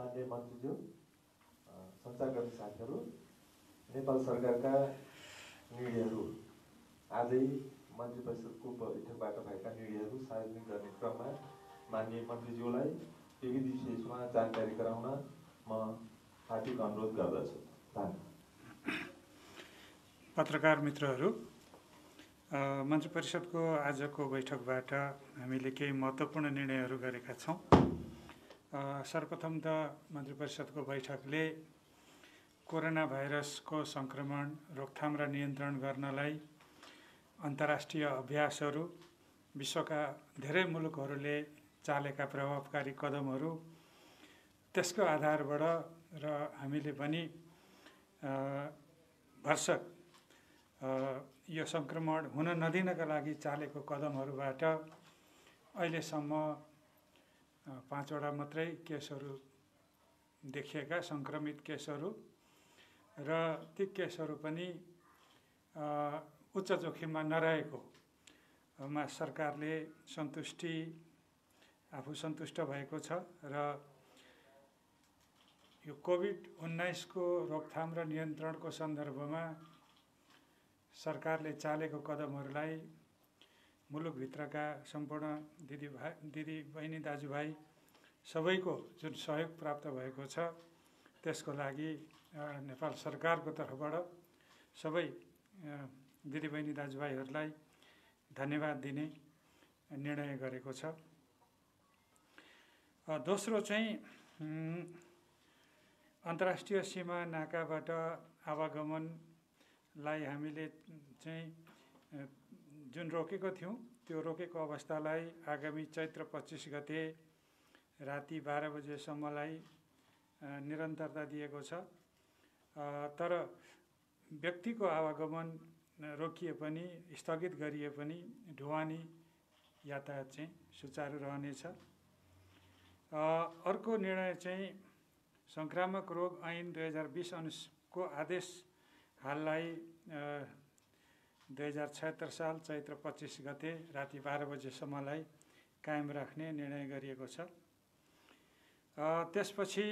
माननीय मन्त्रीज्यू, सञ्चारकर्मी साथीहरू, नेपाल सरकारका निर्णयहरू आजै मन्त्री परिषदको बैठकबाट भएका निर्णयहरू सार्वजनिक गर्ने क्रममा माननीय मन्त्रीज्यूलाई विविध विषयमा जानकारी गराउन म हार्दिक अनुरोध गर्दछु। धन्यवाद। पत्रकार मित्रहरू, मन्त्री परिषदको आजको बैठकबाट हामीले केही महत्त्वपूर्ण निर्णयहरू गरेका छौँ। सर्वप्रथम त मन्त्री परिषदको बैठकले कोरोना भाइरसको सङ्क्रमण रोकथाम र नियन्त्रण गर्नलाई अन्तर्राष्ट्रिय अभ्यासहरू, विश्वका धेरै मुलुकहरूले चालेका प्रभावकारी कदमहरू, त्यसको आधारबाट र हामीले पनि भरसक यो सङ्क्रमण हुन नदिनका लागि चालेको कदमहरूबाट अहिलेसम्म 5 वटा मात्रै केसहरू देखिएका सङ्क्रमित केसहरू र ती केसहरू पनि उच्च जोखिममा नरहेकोमा सरकारले आफू सन्तुष्ट भएको छ र यो कोभिड-19 को रोकथाम र नियन्त्रणको सन्दर्भमा सरकारले चालेको कदमहरूलाई मुलुकभित्रका सम्पूर्ण दिदी बहिनी दाजुभाइ सबैको जुन सहयोग प्राप्त भएको छ त्यसको लागि नेपाल सरकारको तर्फबाट सबै दिदी बहिनी दाजुभाइहरूलाई धन्यवाद दिने निर्णय गरेको छ। दोस्रो चाहिँ अन्तर्राष्ट्रिय सीमा नाकाबाट आवागमनलाई हामीले चाहिँ जुन रोकेको थियौँ त्यो रोकेको अवस्थालाई आगामी चैत्र 25 गते राति 12 बजेसम्मलाई निरन्तरता दिएको छ। तर व्यक्तिको आवागमन रोकिए पनि, स्थगित गरिए पनि ढुवानी यातायात चाहिँ सुचारू रहनेछ। अर्को निर्णय चाहिँ सङ्क्रामक रोग ऐन 2020 अनुसारको आदेश हाललाई 2076 साल चैत्र 25 गते राति 12 बजेसम्मलाई कायम राख्ने निर्णय गरिएको छ। त्यसपछि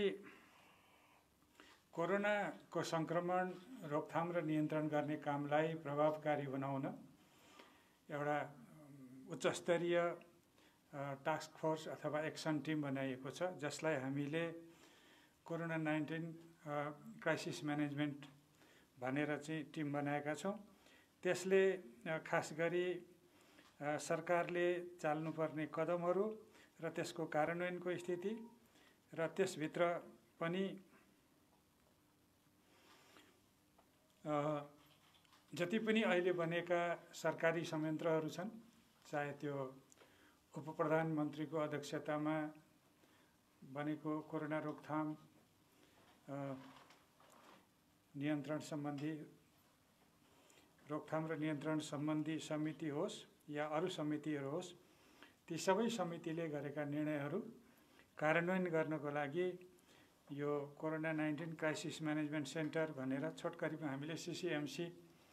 कोरोनाको सङ्क्रमण रोकथाम र नियन्त्रण गर्ने कामलाई प्रभावकारी बनाउन एउटा उच्चस्तरीय टास्क फोर्स अथवा एक्सन टिम बनाइएको छ, जसलाई हामीले कोरोना-19 क्राइसिस म्यानेजमेन्ट भनेर चाहिँ टिम बनाएका छौँ। त्यसले खास गरी सरकारले चाल्नुपर्ने कदमहरू र त्यसको कार्यान्वयनको स्थिति र त्यसभित्र पनि जति पनि अहिले बनेका सरकारी संयन्त्रहरू छन्, चाहे त्यो उपप्रधानमन्त्रीको अध्यक्षतामा बनेको कोरोना रोकथाम रोकथाम र नियन्त्रण सम्बन्धी समिति होस् या अरू समितिहरू होस्, ती सबै समितिले गरेका निर्णयहरू कार्यान्वयन गर्नको लागि यो कोरोना-19 क्राइसिस म्यानेजमेन्ट सेन्टर भनेर छोटकरीमा हामीले CCMC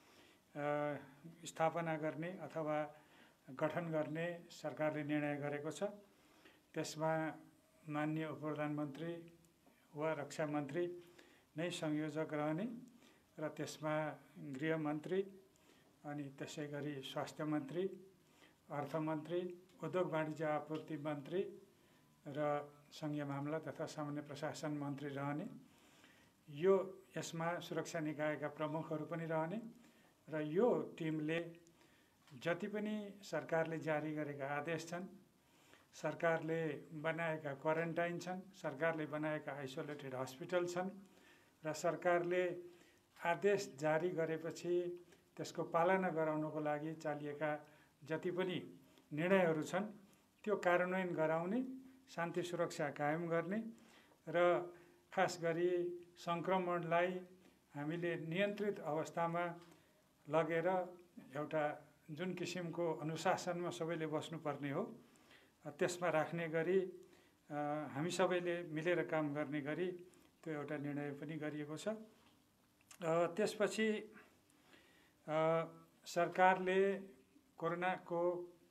स्थापना गर्ने अथवा गठन गर्ने सरकारले निर्णय गरेको छ। त्यसमा माननीय उपप्रधानमन्त्री वा रक्षा मन्त्री नै संयोजक रहने र त्यसमा गृहमन्त्री अनि त्यसै गरी स्वास्थ्य मन्त्री, अर्थमन्त्री, उद्योग वाणिज्य आपूर्ति मन्त्री र सङ्घीय मामला तथा सामान्य प्रशासन मन्त्री रहने। यसमा सुरक्षा निकायका प्रमुखहरू पनि रहने र यो टिमले जति पनि सरकारले जारी गरेका आदेश छन्, सरकारले बनाएका क्वारेन्टाइन छन्, सरकारले बनाएका आइसोलेटेड हस्पिटल छन् र सरकारले आदेश जारी गरेपछि त्यसको पालना गराउनको लागि चालिएका जति पनि निर्णयहरू छन् त्यो कार्यान्वयन गराउने, शान्ति सुरक्षा कायम गर्ने र खास गरी सङ्क्रमणलाई हामीले नियन्त्रित अवस्थामा लगेर एउटा जुन किसिमको अनुशासनमा सबैले बस्नुपर्ने हो त्यसमा राख्ने गरी हामी सबैले मिलेर काम गर्ने गरी त्यो एउटा निर्णय पनि गरिएको छ। त्यसपछि सरकारले कोरोनाको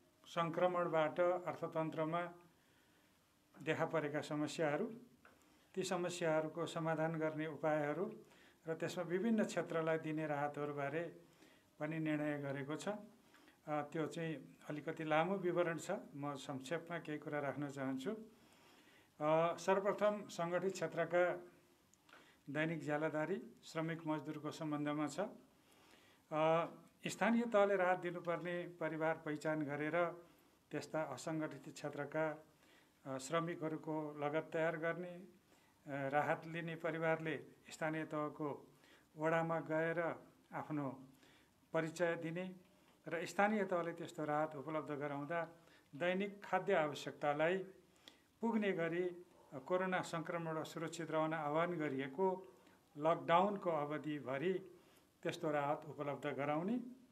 सङ्क्रमणबाट अर्थतन्त्रमा देखा परेका समस्याहरू, ती समस्याहरूको समाधान गर्ने उपायहरू र त्यसमा विभिन्न क्षेत्रलाई दिने राहतहरूबारे पनि निर्णय गरेको छ। त्यो चाहिँ अलिकति लामो विवरण छ, म संक्षेपमा केही कुरा राख्न चाहन्छु। सर्वप्रथम सङ्गठित क्षेत्रका दैनिक ज्यालादारी श्रमिक मजदुरको सम्बन्धमा छ। स्थानीय तहले राहत दिनुपर्ने परिवार पहिचान गरेर त्यस्ता असङ्गठित क्षेत्रका श्रमिकहरूको लगत तयार गर्ने, राहत लिने परिवारले स्थानीय तहको वडामा गएर आफ्नो परिचय दिने र स्थानीय तहले त्यस्तो राहत उपलब्ध गराउँदा दैनिक खाद्य आवश्यकतालाई पुग्ने गरी कोरोना सङ्क्रमणबाट सुरक्षित रहन आह्वान गरिएको लकडाउनको अवधिभरि त्यस्तो राहत उपलब्ध गराउने।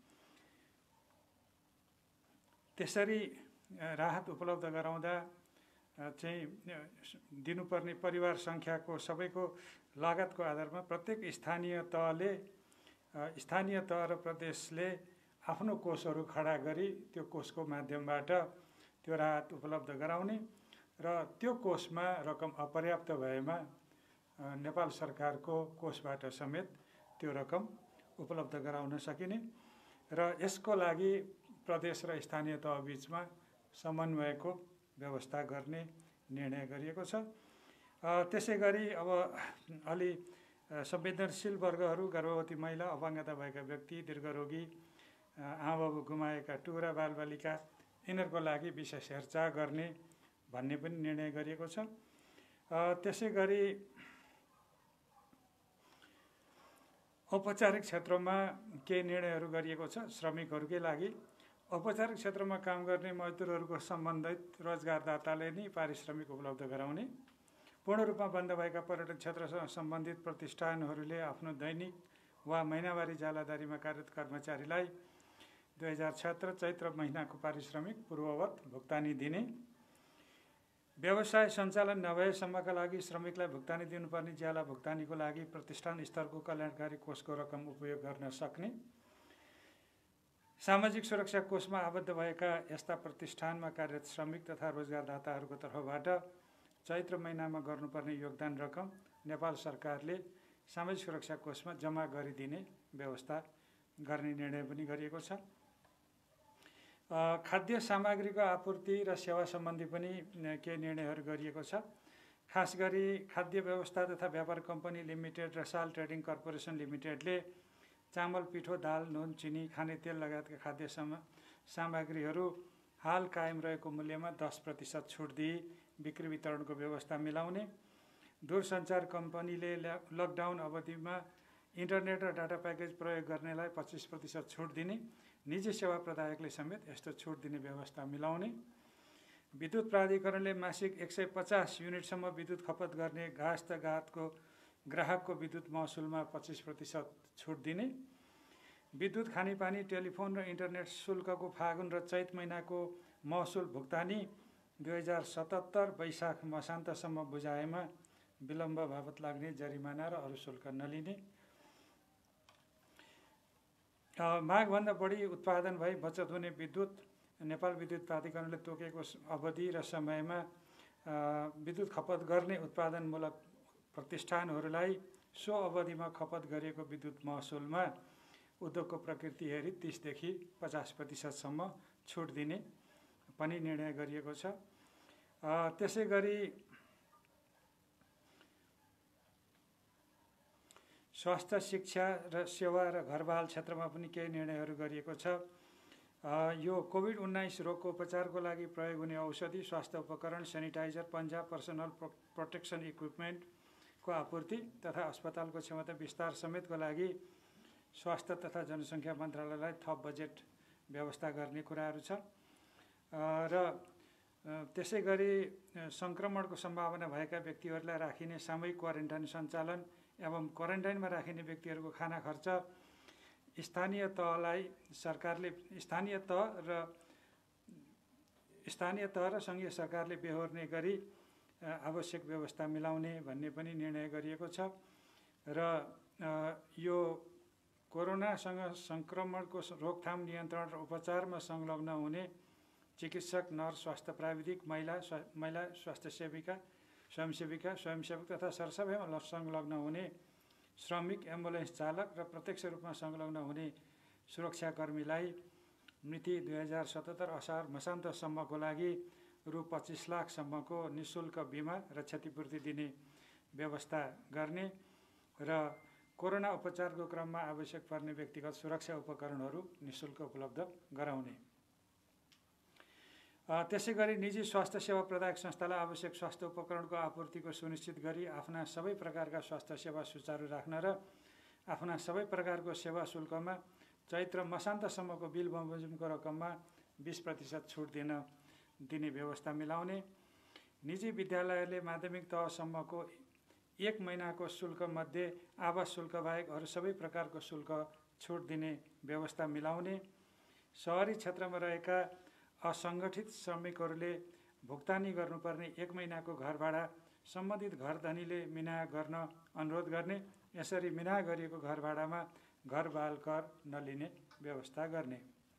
त्यसरी राहत उपलब्ध गराउँदा चाहिँ दिनुपर्ने परिवार सङ्ख्याको सबैको लागतको आधारमा प्रत्येक स्थानीय तह र प्रदेशले आफ्नो कोषहरू खडा गरी त्यो कोषको माध्यमबाट त्यो राहत उपलब्ध गराउने र त्यो कोषमा रकम अपर्याप्त भएमा नेपाल सरकारको कोषबाट समेत त्यो रकम उपलब्ध गराउन सकिने र यसको लागि प्रदेश र स्थानीय तह बीचमा समन्वयको व्यवस्था गर्ने निर्णय गरिएको छ। त्यसै गरी अब अलि संवेदनशील वर्गहरू, गर्भवती महिला, अपाङ्गता भएका व्यक्ति, दीर्घरोगी, आमाबाबु गुमाएका टुरा बालबालिका, यिनीहरूको लागि विशेष हेरचाह गर्ने भन्ने पनि निर्णय गरिएको छ। त्यसै गरी औपचारिक क्षेत्रमा केही निर्णयहरू गरिएको छ। श्रमिकहरूकै लागि औपचारिक क्षेत्रमा काम गर्ने मजदुरहरूको सम्बन्धित रोजगारदाताले नै पारिश्रमिक उपलब्ध गराउने, पूर्ण रूपमा बन्द भएका पर्यटन क्षेत्रसँग सम्बन्धित प्रतिष्ठानहरूले आफ्नो दैनिक वा महिनावारी ज्यालादारीमा कार्यरत कर्मचारीलाई 2076 चैत्र महिनाको पारिश्रमिक पूर्ववत भुक्तानी दिने, व्यवसाय सञ्चालन नभएसम्मका लागि श्रमिकलाई भुक्तानी दिनुपर्ने ज्याला भुक्तानीको लागि प्रतिष्ठान स्तरको कल्याणकारी कोषको रकम उपयोग गर्न सक्ने, सामाजिक सुरक्षा कोषमा आबद्ध भएका यस्ता प्रतिष्ठानमा कार्यरत श्रमिक तथा रोजगारदाताहरूको तर्फबाट चैत्र महिनामा गर्नुपर्ने योगदान रकम नेपाल सरकारले सामाजिक सुरक्षा कोषमा जम्मा गरिदिने व्यवस्था गर्ने निर्णय पनि गरिएको छ। खाद्य सामग्रीको आपूर्ति र सेवा सम्बन्धी पनि केही निर्णयहरू गरिएको छ। खास गरी खाद्य व्यवस्था तथा व्यापार कम्पनी लिमिटेड र साल ट्रेडिङ कर्पोरेसन लिमिटेडले चामल, पिठो, दाल, नुन, चिनी, खाने तेल लगायतका खाद्य सामग्रीहरू हाल कायम रहेको मूल्यमा 10% छुट दिई बिक्री वितरणको व्यवस्था मिलाउने, दूरसञ्चार कम्पनीले लकडाउन अवधिमा इन्टरनेट र डाटा प्याकेज प्रयोग गर्नेलाई 25% छुट दिने, निजी सेवा प्रदायकले समेत यस्तो छुट दिने व्यवस्था मिलाउने, विद्युत प्राधिकरणले मासिक 150 युनिटसम्म विद्युत खपत गर्ने गाहस्थको ग्राहकको विद्युत महसुलमा 25% छुट दिने, विद्युत, खानेपानी, टेलिफोन र इन्टरनेट शुल्कको फागुन र चैत महिनाको महसुल भुक्तानी 2077 वैशाख मसान्तसम्म बुझाएमा विलम्ब बाबत लाग्ने जरिमाना र अरू शुल्क नलिने, मागभन्दा बढी उत्पादन भई बचत हुने विद्युत नेपाल विद्युत प्राधिकरणले तोकेको अवधि र समयमा विद्युत खपत गर्ने उत्पादनमूलक प्रतिष्ठानहरूलाई सो अवधिमा खपत गरिएको विद्युत महसुलमा उद्योगको प्रकृति हेरी 30 देखि 50% छुट दिने पनि निर्णय गरिएको छ। त्यसै गरी स्वास्थ्य, शिक्षा र सेवा र घरबाल क्षेत्रमा पनि केही निर्णयहरू गरिएको छ। यो कोभिड-19 रोगको उपचारको लागि प्रयोग हुने औषधि, स्वास्थ्य उपकरण, सेनिटाइजर, पन्जा, पर्सनल प्रोटेक्सन इक्विपमेन्टको आपूर्ति तथा अस्पतालको क्षमता विस्तार समेतको लागि स्वास्थ्य तथा जनसङ्ख्या मन्त्रालयलाई थप बजेट व्यवस्था गर्ने कुराहरू छ। र त्यसै गरी सङ्क्रमणको सम्भावना भएका व्यक्तिहरूलाई राखिने सामूहिक क्वारेन्टाइन सञ्चालन एवं क्वारेन्टाइनमा राखिने व्यक्तिहरूको खाना खर्च स्थानीय तह र सङ्घीय सरकारले बेहोर्ने गरी आवश्यक व्यवस्था मिलाउने भन्ने पनि निर्णय गरिएको छ। र यो कोरोनासँग सङ्क्रमणको रोकथाम, नियन्त्रण र उपचारमा संलग्न हुने चिकित्सक, नर्स, स्वास्थ्य प्राविधिक, महिला स्वास्थ्य सेविका, स्वयंसेविका स्वयंसेवक तथा सरसफाइमा संलग्न हुने श्रमिक एम्बुलेन्स चालक र प्रत्यक्ष रूपमा संलग्न हुने सुरक्षाकर्मीलाई मिति 2077 असार मसान्तसम्मको लागि रु 25 लाखसम्मको निःशुल्क बिमा र क्षतिपूर्ति दिने व्यवस्था गर्ने र कोरोना उपचारको क्रममा आवश्यक पर्ने व्यक्तिगत सुरक्षा उपकरणहरू निःशुल्क उपलब्ध गराउने। त्यसै गरी निजी स्वास्थ्य सेवा प्रदायक संस्थालाई आवश्यक स्वास्थ्य उपकरणको आपूर्तिको सुनिश्चित गरी आफ्ना सबै प्रकारका स्वास्थ्य सेवा सुचारू राख्न र आफ्ना सबै प्रकारको सेवा शुल्कमा चैत्र मसान्तसम्मको बिल बमोजिमको रकममा 20% छुट दिने व्यवस्था मिलाउने। निजी विद्यालयले माध्यमिक तहसम्मको 1 महिनाको शुल्कमध्ये आवास शुल्क बाहेक अरू सबै प्रकारको शुल्क छुट दिने व्यवस्था मिलाउने। सहरी क्षेत्रमा रहेका असङ्गठित श्रमिकहरूले भुक्तानी गर्नुपर्ने 1 महिनाको घर भाडा सम्बन्धित घर धनीले मिनाहा गर्न अनुरोध गर्ने। यसरी मिनाहा गरिएको घर भाडामा घर बाल कर नलिने व्यवस्था गर्ने।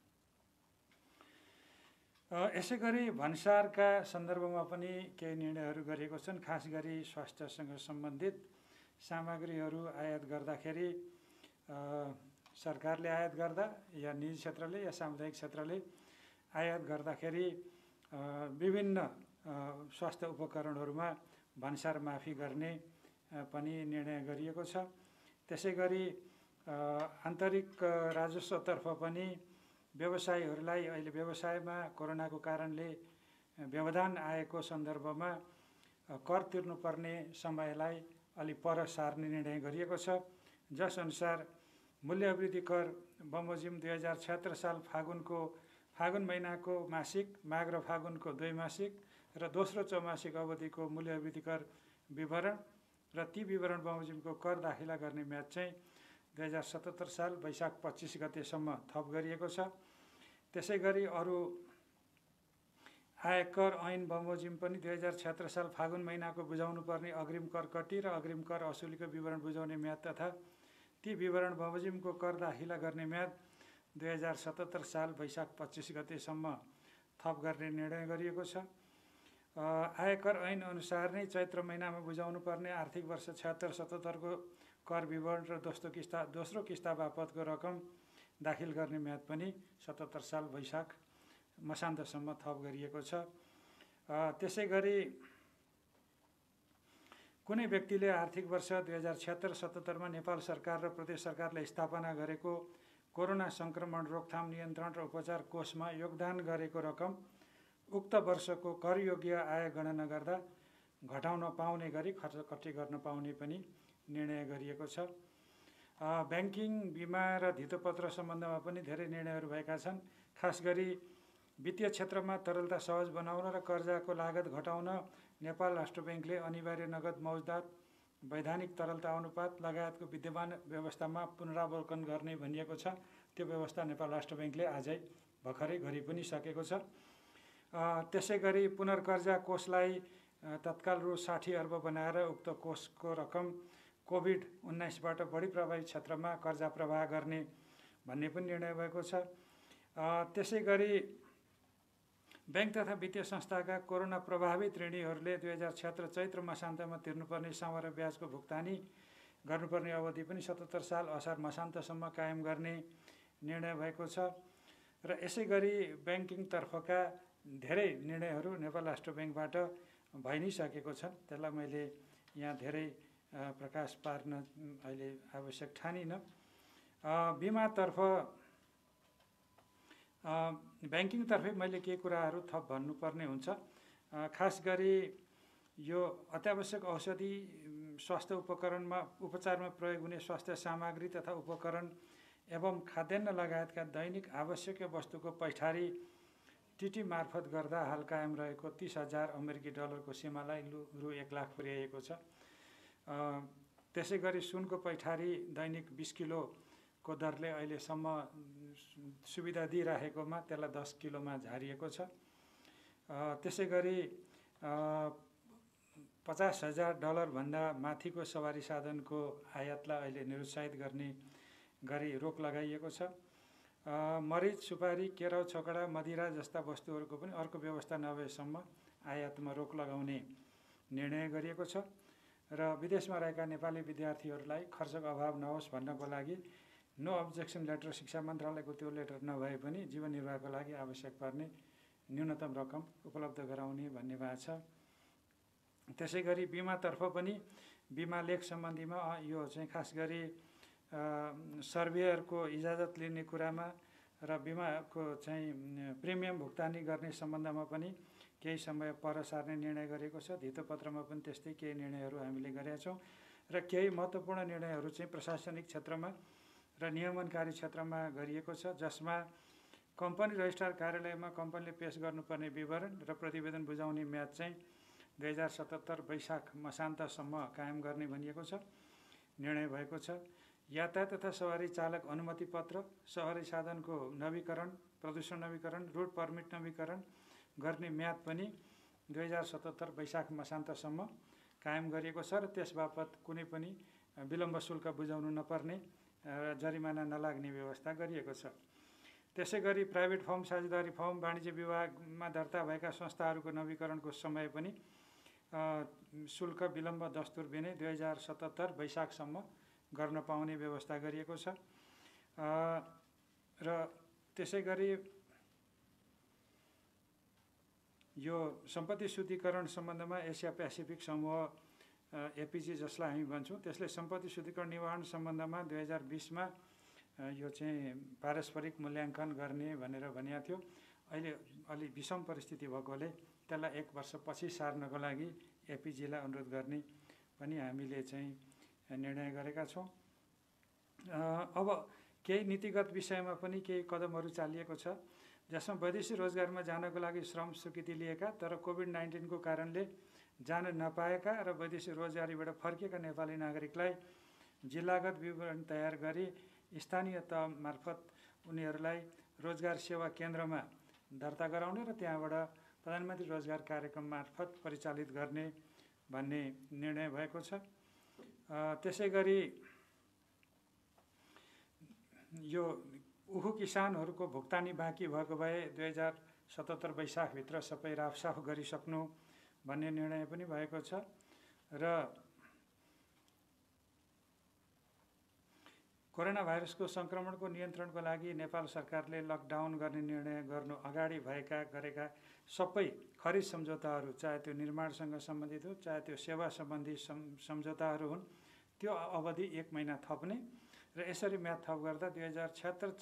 यसै गरी भन्सारका सन्दर्भमा पनि केही निर्णयहरू गरिएको छन्। खास गरी स्वास्थ्यसँग सम्बन्धित सामग्रीहरू आयात गर्दाखेरि सरकारले आयात गर्दा या निजी क्षेत्रले या सामुदायिक क्षेत्रले आयात गर्दाखेरि विभिन्न स्वास्थ्य उपकरणहरूमा भन्सार माफी गर्ने पनि निर्णय गरिएको छ। त्यसै गरी आन्तरिक राजस्वतर्फ पनि व्यवसायीहरूलाई अहिले व्यवसायमा कोरोनाको कारणले व्यवधान आएको सन्दर्भमा कर तिर्नुपर्ने समयलाई अलि पर सार्ने निर्णय गरिएको छ। जसअनुसार मूल्य अभिवृद्धि कर बमोजिम 2076 साल फागुन महिनाको मासिक, माघ र फागुनको द्वैमासिक र दोस्रो चौमासिक अवधिको मूल्य अभिवृद्धि कर विवरण र ती विवरण बमोजिमको कर दाखिला गर्ने म्याद चाहिँ 2077 साल वैशाख 25 गतेसम्म थप गरिएको छ। त्यसै गरी अरू आयकर ऐन बमोजिम पनि 2076 साल फागुन महिनाको बुझाउनु पर्ने अग्रिम कर कटी र अग्रिम कर असुलीको विवरण बुझाउने म्याद तथा ती विवरण बमोजिमको कर दाखिला गर्ने म्याद 2077 साल वैशाख 25 गतेसम्म थप गर्ने निर्णय गरिएको छ। आयकर ऐन अनुसार नै चैत्र महिनामा बुझाउनु पर्ने आर्थिक वर्ष 76-77 को कर विवरण र दोस्रो किस्ता बापतको रकम दाखिल गर्ने म्याद पनि 77 साल वैशाख मसान्तसम्म थप गरिएको छ। त्यसै गरी कुनै व्यक्तिले आर्थिक वर्ष 2076-77 नेपाल सरकार र प्रदेश सरकारले स्थापना गरेको कोरोना सङ्क्रमण रोकथाम नियन्त्रण र उपचार कोषमा योगदान गरेको रकम उक्त वर्षको करयोग्य आय गणना गर्दा घटाउन पाउने गरी खर्चकट्टी गर्न पाउने पनि निर्णय गरिएको छ। ब्याङ्किङ, बिमा र धितोपत्र सम्बन्धमा पनि धेरै निर्णयहरू भएका छन्। खास गरी वित्तीय क्षेत्रमा तरलता सहज बनाउन र कर्जाको लागत घटाउन नेपाल राष्ट्र ब्याङ्कले अनिवार्य नगद मौजदात, वैधानिक तरलता अनुपात लगायतको विद्यमान व्यवस्थामा पुनरावलोकन गर्ने भनिएको छ। त्यो व्यवस्था नेपाल राष्ट्र ब्याङ्कले आजै भर्खरै गरि पनि सकेको छ। त्यसै गरी पुनर्कर्जा कोषलाई तत्काल रु 60 अर्ब बनाएर उक्त कोषको रकम कोभिड-19बाट बढी प्रभावित क्षेत्रमा कर्जा प्रवाह गर्ने भन्ने पनि निर्णय भएको छ। त्यसै गरी ब्याङ्क तथा वित्तीय संस्थाका कोरोना प्रभावित ऋणीहरूले 2076 चैत्र मसान्तमा तिर्नुपर्ने सामान्य ब्याजको भुक्तानी गर्नुपर्ने अवधि पनि 77 साल असार मसान्तसम्म कायम गर्ने निर्णय भएको छ। र यसै गरी ब्याङ्किङतर्फका धेरै निर्णयहरू नेपाल राष्ट्र ब्याङ्कबाट भइ नै सकेको छ। त्यसलाई मैले यहाँ धेरै प्रकाश पार्न अहिले आवश्यक ठानिनँ। बिमातर्फ ब्याङ्किङतर्फै मैले केही कुराहरू थप भन्नुपर्ने हुन्छ। खास गरी यो अत्यावश्यक औषधि, स्वास्थ्य उपचारमा प्रयोग हुने स्वास्थ्य सामग्री तथा उपकरण एवं खाद्यान्न लगायतका दैनिक आवश्यक वस्तुको पैठारी टिटी मार्फत गर्दा हाल कायम रहेको 30,000 अमेरिकी डलरको सीमालाई रु 1 लाख पुर्याएको छ। त्यसै गरी सुनको पैठारी दैनिक 20 किलोको दरले अहिलेसम्म सुविधा दिइराखेकोमा त्यसलाई 10 किलोमा झारिएको छ। त्यसै गरी 50,000 डलरभन्दा माथिको सवारी साधनको आयातलाई अहिले निरुत्साहित गर्ने गरी रोक लगाइएको छ। मरिच, सुपारी, केराउ, छकडा, मदिरा जस्ता वस्तुहरूको पनि अर्को व्यवस्था नभएसम्म आयातमा रोक लगाउने निर्णय गरिएको छ र विदेशमा रहेका नेपाली विद्यार्थीहरूलाई खर्चको अभाव नहोस् भन्नको लागि नो अब्जेक्सन लेटर शिक्षा मन्त्रालयको त्यो लेटर नभए पनि जीवन निर्वाहको लागि आवश्यक पर्ने न्यूनतम रकम उपलब्ध गराउने भन्ने भएको छ। त्यसै गरी बिमातर्फ पनि बिमा लेख सम्बन्धीमा यो चाहिँ खास गरी सर्भेयरको इजाजत लिने कुरामा र बिमाको चाहिँ प्रिमियम भुक्तानी गर्ने सम्बन्धमा पनि केही समय पर सार्ने निर्णय गरेको छ। धितोपत्रमा पनि त्यस्तै केही निर्णयहरू हामीले गरेका छौँ र केही महत्त्वपूर्ण निर्णयहरू चाहिँ प्रशासनिक क्षेत्रमा र नियमनकारी क्षेत्रमा गरिएको छ, जसमा कम्पनी रजिस्ट्रार कार्यालयमा कम्पनीले पेश गर्नुपर्ने विवरण र प्रतिवेदन बुझाउने म्याद चाहिँ 2077 वैशाख मसान्तसम्म कायम गर्ने भनिएको छ, निर्णय भएको छ। यातायात तथा सवारी चालक अनुमति पत्र, सवारी साधनको नवीकरण, प्रदूषण नवीकरण, रोड पर्मिट नवीकरण गर्ने म्याद पनि 2077 वैशाख मसान्तसम्म कायम गरिएको छ र त्यस बापत कुनै पनि विलम्ब शुल्क बुझाउनु नपर्ने र जरिमाना नलाग्ने व्यवस्था गरिएको छ। त्यसै गरी प्राइभेट फर्म, साझेदारी फर्म, वाणिज्य विभागमा दर्ता भएका संस्थाहरूको नवीकरणको समय पनि शुल्क विलम्ब दस्तुर बिनै 2077 वैशाखसम्म गर्न पाउने व्यवस्था गरिएको छ। र त्यसै गरी यो सम्पत्ति शुद्धिकरण सम्बन्धमा एसिया पेसिफिक समूह एपिजी जसलाई हामी भन्छौँ, त्यसले सम्पत्ति शुद्धिकरण निवारण सम्बन्धमा 2020मा यो चाहिँ पारस्परिक मूल्याङ्कन गर्ने भनेर भनिएको थियो। अहिले अलि विषम परिस्थिति भएकोले त्यसलाई 1 वर्ष पछि सार्नको लागि एपिजीलाई अनुरोध गर्ने पनि हामीले चाहिँ निर्णय गरेका छौँ। अब केही नीतिगत विषयमा पनि केही कदमहरू चालिएको छ, जसमा वैदेशिक रोजगारमा जानको लागि श्रम स्वीकृति लिएका तर कोभिड-19 को कारणले जान नपाएका र वैदेशिक रोजगारीबाट फर्किएका नेपाली नागरिकलाई जिल्लागत विवरण तयार गरी स्थानीय तह मार्फत उनीहरूलाई रोजगार सेवा केन्द्रमा दर्ता गराउने र त्यहाँबाट प्रधानमन्त्री रोजगार कार्यक्रम मार्फत परिचालित गर्ने भन्ने निर्णय भएको छ। त्यसै गरी यो उखु किसानहरूको भुक्तानी बाँकी भएको भए 2077 वैशाखभित्र सबै राफसाफ गरिसक्नु भन्ने निर्णय पनि भएको छ। र कोरोना भाइरसको सङ्क्रमणको नियन्त्रणको लागि नेपाल सरकारले लकडाउन गर्ने निर्णय गर्नु अगाडि गरेका सबै खरिद सम्झौताहरू, चाहे त्यो निर्माणसँग सम्बन्धित हो, चाहे त्यो सेवा सम्बन्धी सम्झौताहरू हुन्, त्यो अवधि 1 महिना थप्ने र यसरी म्याद थप गर्दा 2076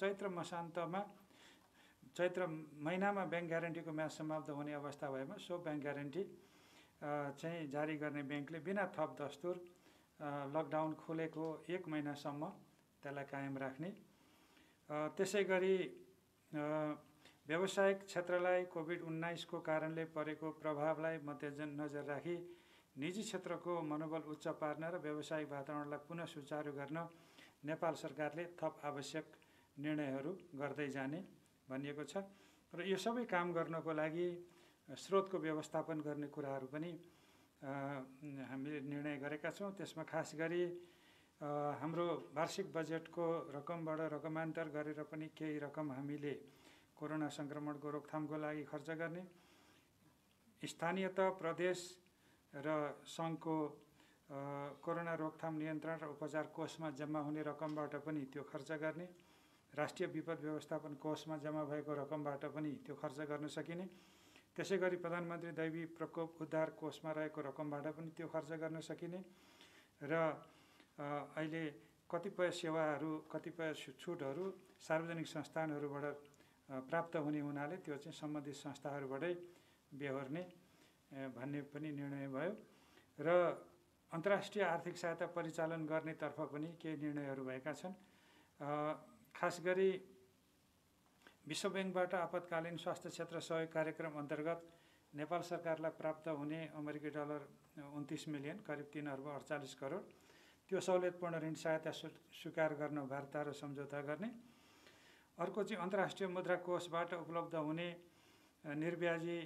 चैत्र महिनामा ब्याङ्क ग्यारेन्टीको म्याद समाप्त हुने अवस्था भएमा सो ब्याङ्क ग्यारेन्टी चाहिँ जारी गर्ने ब्याङ्कले बिना थप दस्तुर लकडाउन खोलेको 1 महिनासम्म त्यसलाई कायम राख्ने। त्यसै गरी व्यावसायिक क्षेत्रलाई कोभिड-19 को कारणले परेको प्रभावलाई मध्यनजर राखी निजी क्षेत्रको मनोबल उच्च पार्न र व्यावसायिक वातावरणलाई पुनः सुचारू गर्न नेपाल सरकारले थप आवश्यक निर्णयहरू गर्दै जाने भनिएको छ। र यो सबै काम गर्नको लागि स्रोतको व्यवस्थापन गर्ने कुराहरू पनि हामीले निर्णय गरेका छौँ। त्यसमा खास गरी हाम्रो वार्षिक बजेटको रकमबाट रकमान्तर गरेर पनि केही रकम हामीले कोरोना सङ्क्रमणको रोकथामको लागि खर्च गर्ने, स्थानीय तह, प्रदेश र सङ्घको कोरोना रोकथाम नियन्त्रण र उपचार कोषमा जम्मा हुने रकमबाट पनि त्यो खर्च गर्ने, राष्ट्रिय विपद व्यवस्थापन कोषमा जम्मा भएको रकमबाट पनि त्यो खर्च गर्न सकिने, त्यसै गरी प्रधानमन्त्री दैवी प्रकोप उद्धार कोषमा रहेको रकमबाट पनि त्यो खर्च गर्न सकिने र अहिले कतिपय सेवाहरू, कतिपय छुटहरू सार्वजनिक संस्थानहरूबाट प्राप्त हुने हुनाले त्यो चाहिँ सम्बन्धित संस्थाहरूबाटै बेहोर्ने भन्ने पनि निर्णय भयो। र अन्तर्राष्ट्रिय आर्थिक सहायता परिचालन गर्नेतर्फ पनि केही निर्णयहरू भएका छन्। खास गरी विश्व ब्याङ्कबाट आपतकालीन स्वास्थ्य क्षेत्र सहयोग कार्यक्रम अन्तर्गत नेपाल सरकारलाई प्राप्त हुने अमेरिकी डलर 29 मिलियन, करिब 3 अर्ब 48 करोड, त्यो सहुलियतपूर्ण ऋण सहायता स्वीकार गर्न वार्ता र सम्झौता गर्ने। अर्को चाहिँ अन्तर्राष्ट्रिय मुद्रा कोषबाट उपलब्ध हुने निर्ब्याजी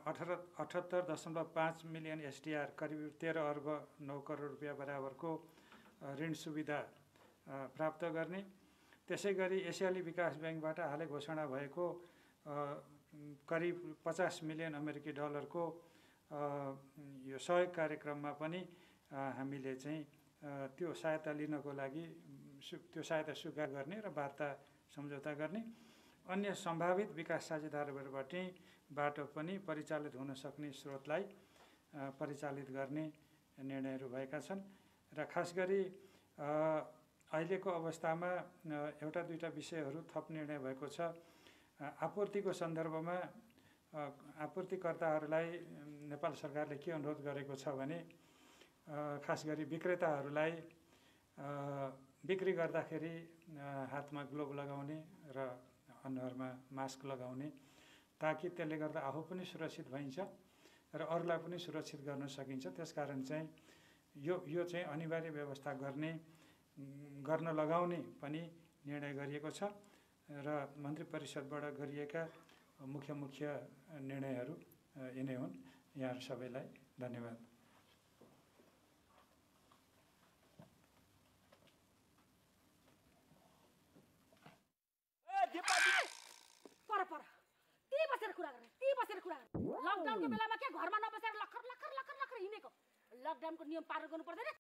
78.5 मिलियन एसडिआर, करिब 13 अर्ब 9 करोड रुपियाँ बराबरको ऋण सुविधा प्राप्त गर्ने। त्यसै गरी एसियाली विकास ब्याङ्कबाट हालै घोषणा भएको करिब 50 मिलियन अमेरिकी डलरको यो सहयोग कार्यक्रममा पनि हामीले चाहिँ त्यो सहायता लिनको लागि त्यो सहायता स्वीकार गर्ने र वार्ता सम्झौता गर्ने, अन्य सम्भावित विकास साझेदारबाट पनि परिचालित हुन सक्ने स्रोतलाई परिचालित गर्ने निर्णयहरू भएका छन्। र खास गरी अहिलेको अवस्थामा एउटा दुईटा विषयहरू थप निर्णय भएको छ। आपूर्तिको सन्दर्भमा आपूर्तिकर्ताहरूलाई नेपाल सरकारले के अनुरोध गरेको छ भने खास गरी विक्रेताहरूलाई बिक्री गर्दाखेरि हातमा ग्लोभ लगाउने र अनुहारमा मास्क लगाउने, ताकि त्यसले गर्दा आफू पनि सुरक्षित भइन्छ र अरूलाई पनि सुरक्षित गर्न सकिन्छ। त्यसकारण चाहिँ यो चाहिँ अनिवार्य व्यवस्था गर्न लगाउने पनि निर्णय गरिएको छ र मन्त्री परिषदबाट गरिएका मुख्य निर्णयहरू यिनै हुन्। यहाँहरू सबैलाई धन्यवाद। लकडाउनको बेलामा के घरमा नबसेर लखर हिँडेको? लकडाउनको नियम पालन गर्नु पर्दैन?